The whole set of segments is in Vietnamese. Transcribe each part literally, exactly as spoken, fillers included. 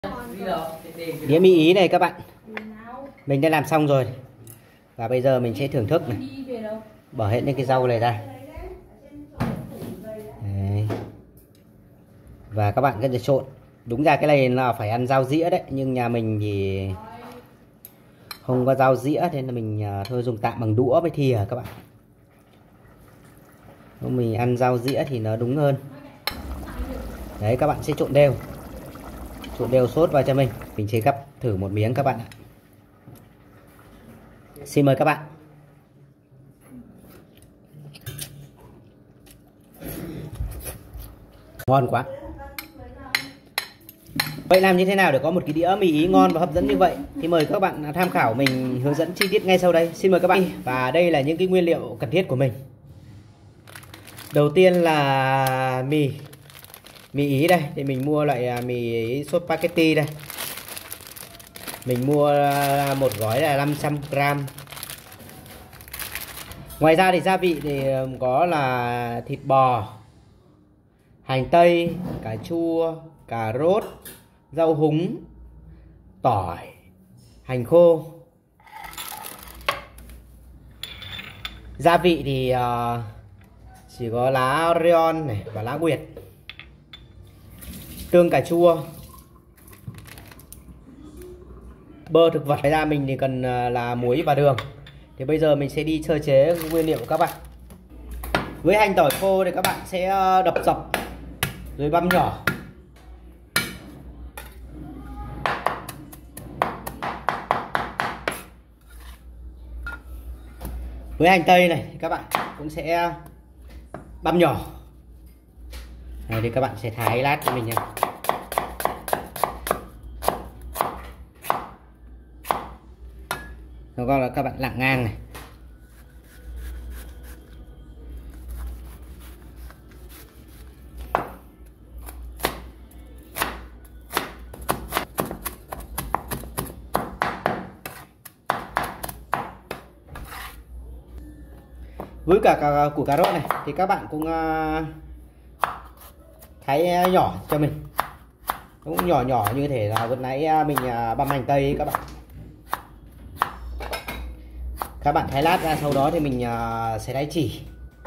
Đĩa mì Ý này các bạn, mình đã làm xong rồi và bây giờ mình sẽ thưởng thức này. Bỏ hết những cái rau này ra. Đấy. Và các bạn cứ trộn. Đúng ra cái này là phải ăn dao dĩa đấy, nhưng nhà mình thì không có dao dĩa nên là mình thôi dùng tạm bằng đũa với thìa các bạn. Nếu mình ăn dao dĩa thì nó đúng hơn. Đấy, các bạn sẽ trộn đều. Trộn đều sốt vào cho mình. Mình sẽ gắp thử một miếng các bạn ạ. Xin mời các bạn. Ngon quá. Vậy làm như thế nào để có một cái đĩa mì Ý ngon và hấp dẫn như vậy? Thì mời các bạn tham khảo mình hướng dẫn chi tiết ngay sau đây. Xin mời các bạn. Và đây là những cái nguyên liệu cần thiết của mình. Đầu tiên là mì mì Ý đây. Thì mình mua loại mì Ý sốt spaghetti đây. Mình mua một gói là năm trăm gram. Ngoài ra thì gia vị thì có là thịt bò, hành tây, cà chua, cà rốt, rau húng, tỏi, hành khô. Gia vị thì uh, chỉ có lá orion này và lá nguyệt, tương cà chua, bơ thực vật. Ngoài ra mình thì cần uh, là muối và đường. Thì bây giờ mình sẽ đi sơ chế nguyên liệu của các bạn. Với hành tỏi khô thì các bạn sẽ đập dọc rồi băm nhỏ. Với hành tây này các bạn cũng sẽ băm nhỏ. Đây thì các bạn sẽ thái lát cho mình nha. Nó gọi là các bạn lạng ngang này. Với cả, cả củ cà rốt này thì các bạn cũng uh, thái nhỏ cho mình. Cũng nhỏ nhỏ như thế là vừa nãy mình uh, băm hành tây các bạn. Các bạn thái lát ra, sau đó thì mình uh, sẽ đáy chỉ.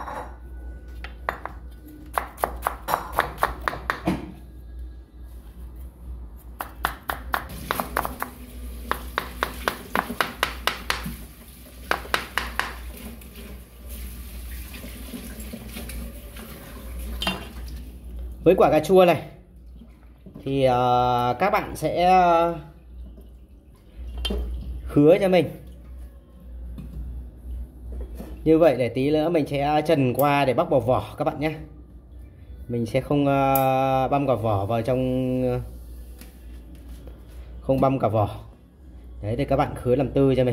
Với quả cà chua này thì uh, các bạn sẽ uh, khứa cho mình như vậy, để tí nữa mình sẽ trần qua để bóc bỏ vỏ các bạn nhé. Mình sẽ không uh, băm cả vỏ vào trong, uh, không băm cả vỏ. Đấy thì các bạn khứa làm tư cho mình.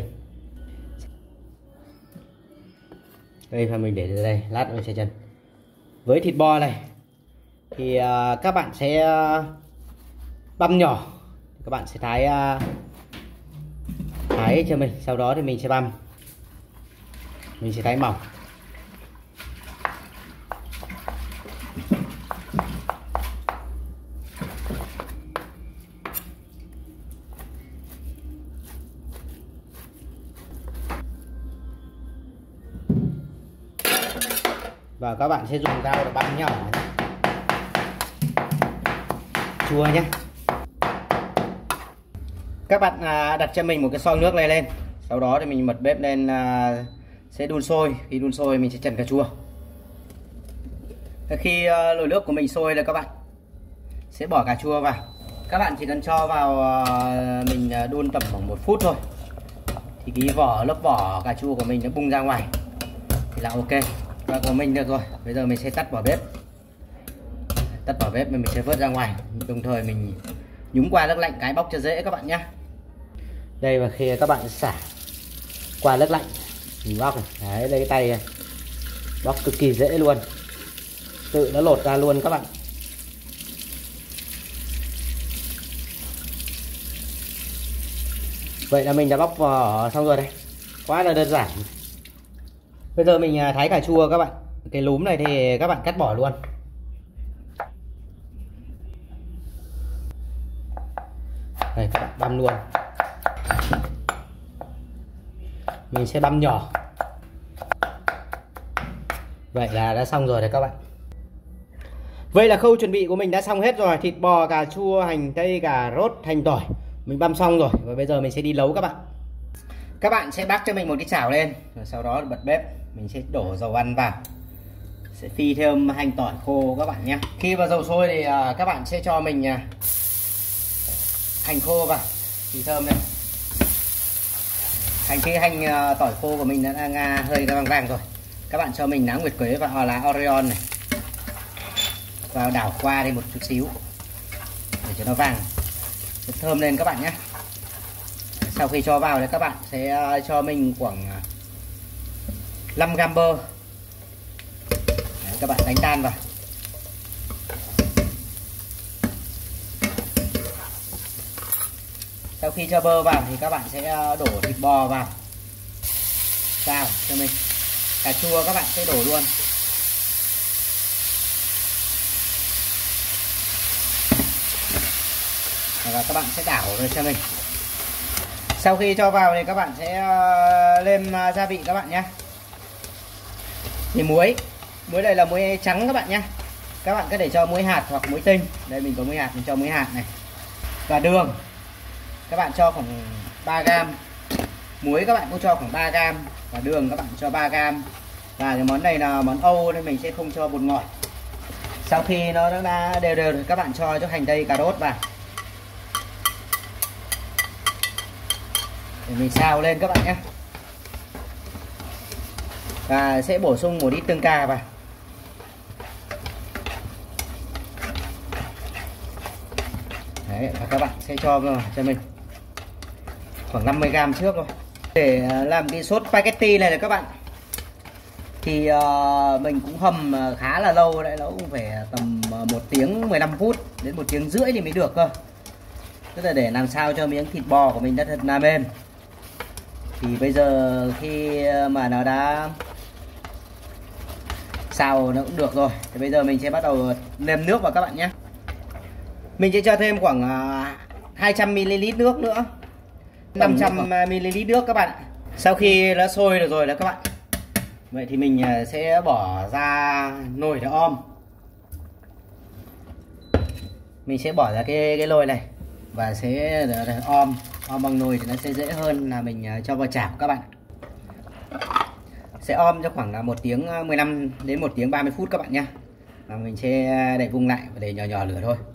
Đây và mình để ra đây, lát mình sẽ trần. Với thịt bò này thì uh, các bạn sẽ uh, băm nhỏ. Các bạn sẽ thái uh, thái cho mình, sau đó thì mình sẽ băm. Mình sẽ thái mỏng. Và các bạn sẽ dùng dao để băm nhỏ chua nhé. Các bạn à, đặt cho mình một cái xô nước này lên, sau đó thì mình bật bếp lên, à, sẽ đun sôi. Khi đun sôi mình sẽ trần cà chua. Khi à, nồi nước của mình sôi là các bạn sẽ bỏ cà chua vào. Các bạn chỉ cần cho vào, à, mình đun tầm khoảng một phút thôi thì cái vỏ lớp vỏ cà chua của mình nó bung ra ngoài thì là ok. Và của mình được rồi. Bây giờ mình sẽ tắt vào bếp. Tắt vào bếp mình sẽ vớt ra ngoài, đồng thời mình nhúng qua nước lạnh cái bóc cho dễ các bạn nhé. Đây, và khi các bạn xả qua nước lạnh mình bóc này. Đấy, đây cái tay này. Bóc cực kỳ dễ luôn, tự nó lột ra luôn các bạn. Vậy là mình đã bóc vỏ xong rồi đây, quá là đơn giản. Bây giờ mình thái cà chua các bạn. Cái lúm này thì các bạn cắt bỏ luôn. Đây các bạn băm luôn. Mình sẽ băm nhỏ. Vậy là đã xong rồi đấy các bạn. Vậy là khâu chuẩn bị của mình đã xong hết rồi. Thịt bò, cà chua, hành tây, cà rốt, hành tỏi mình băm xong rồi. Và bây giờ mình sẽ đi nấu các bạn. Các bạn sẽ bắc cho mình một cái chảo lên, rồi sau đó bật bếp. Mình sẽ đổ dầu ăn vào, sẽ phi thêm hành tỏi khô các bạn nhé. Khi mà dầu sôi thì các bạn sẽ cho mình hành khô vào, phi thơm lên. Hành khi hành tỏi khô của mình đã đang hơi vàng vàng rồi, các bạn cho mình lá nguyệt quế và lá Orion này vào, đảo qua đi một chút xíu để cho nó vàng, rất thơm lên các bạn nhé. Sau khi cho vào thì các bạn sẽ cho mình khoảng năm gam bơ. Đấy, các bạn đánh tan vào. Sau khi cho bơ vào thì các bạn sẽ đổ thịt bò vào, xào cho mình. Cà chua các bạn sẽ đổ luôn. Và các bạn sẽ đảo rồi cho mình. Sau khi cho vào thì các bạn sẽ lên gia vị các bạn nhé. Thì muối, muối này là muối trắng các bạn nhé. Các bạn có thể cho muối hạt hoặc muối tinh. Đây mình có muối hạt, mình cho muối hạt này. Và đường, các bạn cho khoảng ba gam. Muối các bạn cũng cho khoảng ba gam. Và đường các bạn cho ba gam. Và cái món này là món Âu nên mình sẽ không cho bột ngọt. Sau khi nó đã đều đều thì các bạn cho cho hành tây, cà rốt vào để mình xào lên các bạn nhé. Và sẽ bổ sung một ít tương cà vào. Đấy, và các bạn sẽ cho cho mình khoảng năm mươi gam trước thôi. Để làm cái sốt spaghetti này này các bạn, thì uh, mình cũng hầm khá là lâu đấy, nó cũng phải tầm một tiếng mười lăm phút đến một tiếng rưỡi thì mới được cơ. Tức là để làm sao cho miếng thịt bò của mình đã thật là mềm. Thì bây giờ khi mà nó đã xào nó cũng được rồi, thì bây giờ mình sẽ bắt đầu nêm nước vào các bạn nhé. Mình sẽ cho thêm khoảng hai trăm mi li lít nước nữa, năm trăm mi li lít nước các bạn. Sau khi nó sôi được rồi đó các bạn, vậy thì mình sẽ bỏ ra nồi để om. Mình sẽ bỏ ra cái cái nồi này và sẽ om om bằng nồi thì nó sẽ dễ hơn là mình cho vào chảo các bạn. Sẽ om cho khoảng một tiếng mười lăm đến một tiếng ba mươi phút các bạn nhé. Và mình sẽ đậy vung lại và để nhỏ nhỏ lửa thôi.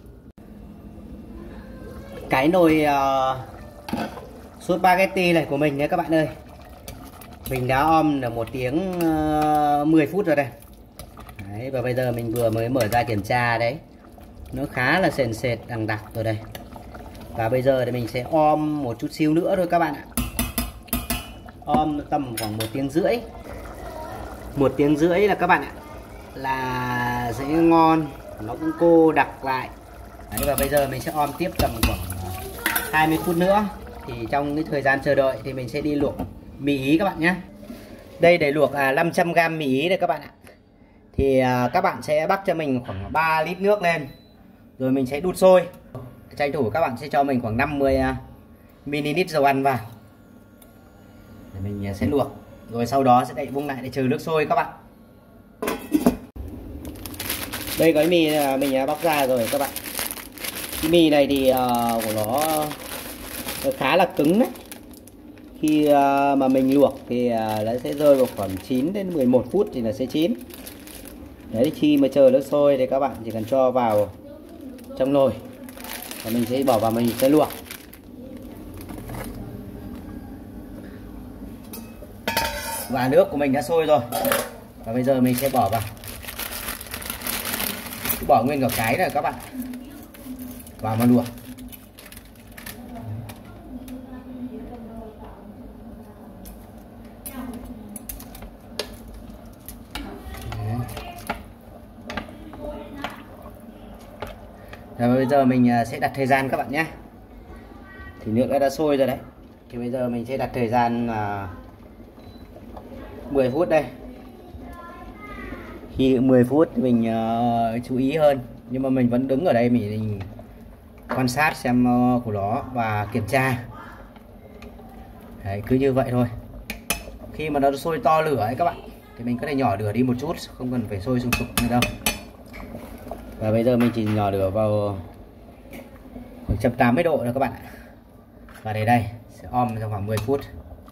Cái nồi uh, sốt spaghetti này của mình nhé các bạn ơi, mình đã om được một tiếng uh, mười phút rồi đây. Đấy, và bây giờ mình vừa mới mở ra kiểm tra đấy, nó khá là sền sệt đằng đặc rồi đây. Và bây giờ thì mình sẽ om một chút xíu nữa thôi các bạn ạ. Om tầm khoảng một tiếng rưỡi. Một tiếng rưỡi là các bạn ạ, là sẽ ngon, nó cũng cô đặc lại. Đấy, và bây giờ mình sẽ om tiếp tầm khoảng hai mươi phút nữa. Thì trong cái thời gian chờ đợi thì mình sẽ đi luộc mì Ý các bạn nhé. Đây để luộc à, năm trăm gam mì Ý đây các bạn ạ. Thì à, các bạn sẽ bắc cho mình khoảng ba lít nước lên, rồi mình sẽ đun sôi. Tranh thủ các bạn sẽ cho mình khoảng năm mươi mi li lít dầu ăn vào để mình sẽ luộc, rồi sau đó sẽ đậy vung lại để chờ nước sôi các bạn. Đây gói mì mình bóc ra rồi các bạn. Cái mì này thì uh, của nó, nó khá là cứng đấy. Khi uh, mà mình luộc thì uh, nó sẽ rơi vào khoảng chín đến mười một phút thì nó sẽ chín. Đấy, khi mà chờ nước sôi thì các bạn chỉ cần cho vào trong nồi và mình sẽ bỏ vào, mình sẽ luộc. Và nước của mình đã sôi rồi, và bây giờ mình sẽ bỏ vào, bỏ nguyên cả cái rồi các bạn vào mà luộc. Rồi bây giờ mình sẽ đặt thời gian các bạn nhé. Thì nước đã, đã sôi rồi đấy. Thì bây giờ mình sẽ đặt thời gian là mười phút đây. Khi mười phút thì mình uh, chú ý hơn. Nhưng mà mình vẫn đứng ở đây mình, mình quan sát xem của nó và kiểm tra. Đấy, cứ như vậy thôi. Khi mà nó sôi to lửa ấy các bạn thì mình có thể nhỏ lửa đi một chút, không cần phải sôi sùng sục nữa đâu. Và bây giờ mình chỉ nhỏ lửa vào một trăm tám mươi độ thôi các bạn ạ. Và để đây sẽ om trong khoảng mười phút.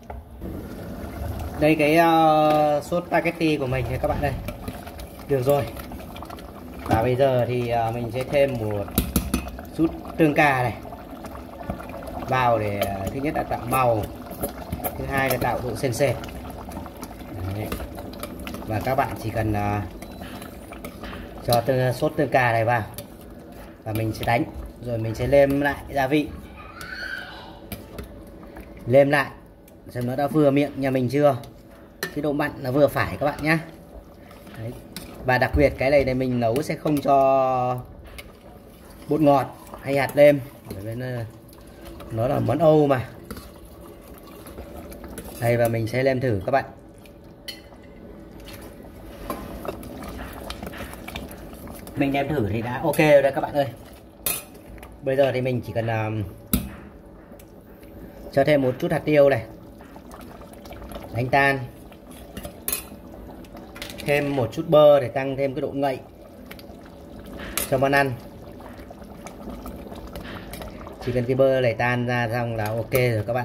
Đây cái uh, sốt spaghetti của mình các bạn đây, được rồi. Và bây giờ thì uh, mình sẽ thêm một chút tương cà này vào để uh, thứ nhất là tạo màu, thứ hai là tạo độ sền sệt. Đấy. Và các bạn chỉ cần uh, cho tương, sốt tương cà này vào và mình sẽ đánh, rồi mình sẽ nêm lại gia vị, nêm lại xem nó đã vừa miệng nhà mình chưa, cái độ mặn là vừa phải các bạn nhé. Đấy. Và đặc biệt cái này này mình nấu sẽ không cho bột ngọt hay hạt nêm, bởi vì nó là món Âu mà. Đây, và mình sẽ nêm thử các bạn. Mình nêm thử thì đã ok rồi đấy các bạn ơi. Bây giờ thì mình chỉ cần uh, cho thêm một chút hạt tiêu này, đánh tan, thêm một chút bơ để tăng thêm cái độ ngậy cho món ăn. Chỉ cần cái bơ này tan ra xong là ok rồi các bạn.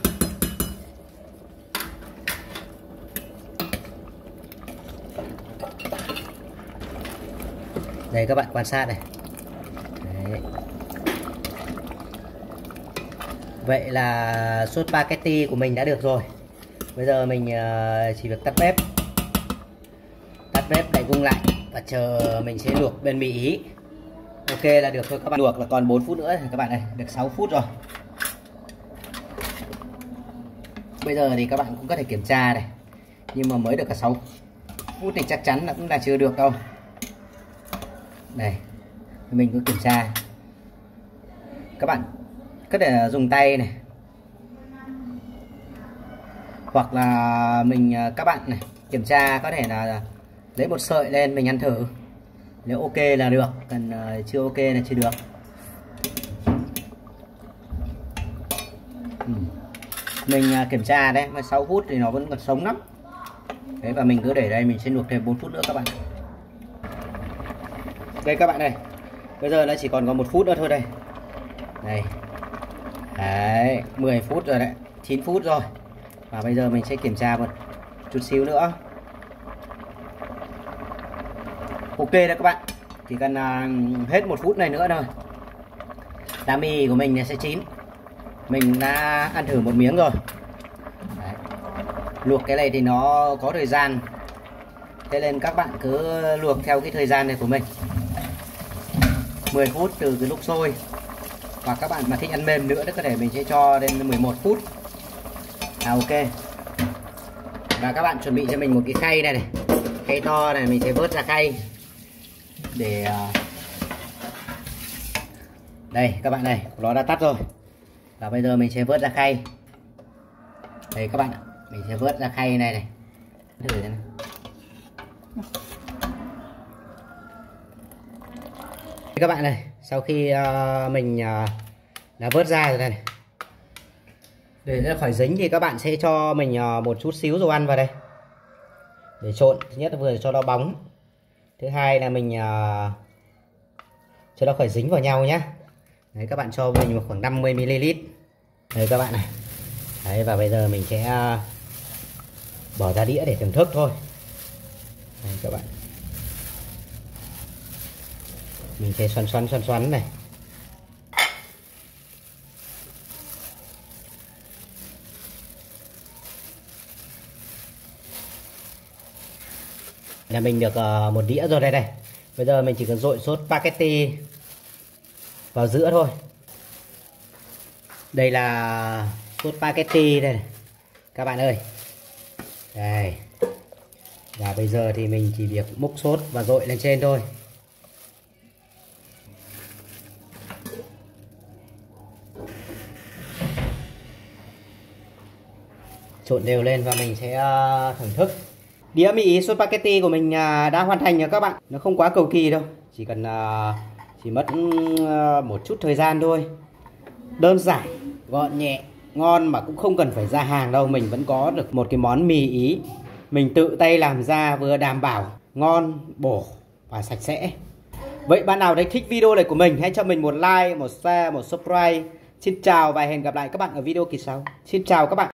Đây các bạn quan sát này. Đấy. Vậy là sốt spaghetti của mình đã được rồi. Bây giờ mình chỉ việc tắt bếp, tắt bếp đậy vung lại và chờ mình sẽ luộc bên mì Ý. Ok là được thôi các bạn. Luộc là còn bốn phút nữa thì các bạn này, được sáu phút rồi. Bây giờ thì các bạn cũng có thể kiểm tra này, nhưng mà mới được cả sáu phút thì chắc chắn là cũng là chưa được đâu. Đây, mình cứ kiểm tra. Các bạn có thể dùng tay này, hoặc là mình các bạn này kiểm tra có thể là lấy một sợi lên mình ăn thử. Nếu ok là được, còn chưa ok là chưa được. Ừ. Mình kiểm tra đấy, mà sáu phút thì nó vẫn còn sống lắm. Đấy, và mình cứ để đây, mình sẽ luộc thêm bốn phút nữa các bạn. Đây các bạn này, bây giờ nó chỉ còn có một phút nữa thôi đây. Đây. Đấy, mười phút rồi đấy, chín phút rồi. Và bây giờ mình sẽ kiểm tra một chút xíu nữa. Ok đấy các bạn, chỉ cần uh, hết một phút này nữa thôi là mì của mình sẽ chín. Mình đã ăn thử một miếng rồi. Đấy. Luộc cái này thì nó có thời gian, thế nên các bạn cứ luộc theo cái thời gian này của mình, mười phút từ cái lúc sôi. Và các bạn mà thích ăn mềm nữa thì có thể mình sẽ cho đến mười một phút. À ok. Và các bạn chuẩn bị cho mình một cái khay này này, khay to này, mình sẽ vớt ra khay để đây các bạn này, nó đã tắt rồi. Và bây giờ mình sẽ vớt ra khay. Đây các bạn ạ, mình sẽ vớt ra khay này này. Thử này. Các bạn này, sau khi uh, mình uh, đã vớt ra rồi đây này, để ra khỏi dính thì các bạn sẽ cho mình uh, một chút xíu dầu ăn vào đây để trộn. Thứ nhất là vừa cho nó bóng, thứ hai là mình uh, cho nó khỏi dính vào nhau nhé. Đấy, các bạn cho mình khoảng năm mươi mi li lít. Đấy các bạn này. Đấy, và bây giờ mình sẽ uh, bỏ ra đĩa để thưởng thức thôi. Đấy, các bạn, mình sẽ xoắn xoắn xoắn xoắn này. Là mình được uh, một đĩa rồi đây này. Bây giờ mình chỉ cần dội sốt spaghetti vào giữa thôi. Đây là sốt spaghetti đây này, các bạn ơi. Đây. Và bây giờ thì mình chỉ việc múc sốt và dội lên trên thôi. Trộn đều lên và mình sẽ uh, thưởng thức. Đĩa mì Ý sốt spaghetti của mình uh, đã hoàn thành rồi các bạn. Nó không quá cầu kỳ đâu, chỉ cần uh, chỉ chỉ mất một chút thời gian thôi. Đơn giản, gọn nhẹ, ngon mà cũng không cần phải ra hàng đâu. Mình vẫn có được một cái món mì Ý mình tự tay làm ra, vừa đảm bảo ngon, bổ và sạch sẽ. Vậy bạn nào thấy thích video này của mình, hãy cho mình một like, một share, một subscribe. Xin chào và hẹn gặp lại các bạn ở video kỳ sau. Xin chào các bạn.